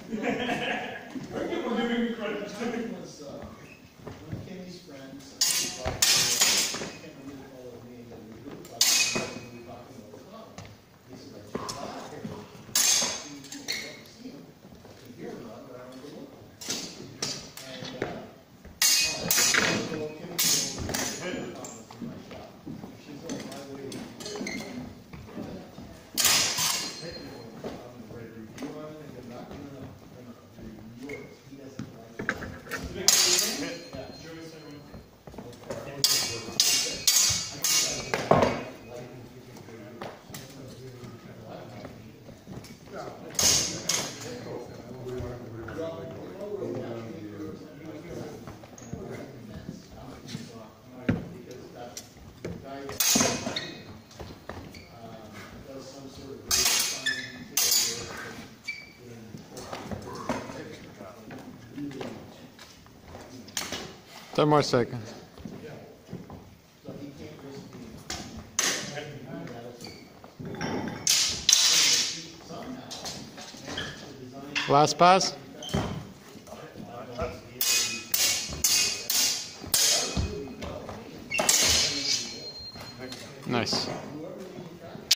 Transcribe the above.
was one of Kimmy's friends. I can't remember all of the name, but we were talking about Ottawa. He said, I just got here. I've seen him. I can hear him, but I don't know what. And so Kimmy goes to my shop. She's on my way to review on it, and I'm not going to review it. He doesn't like it. Ten more seconds. Last pass. Nice.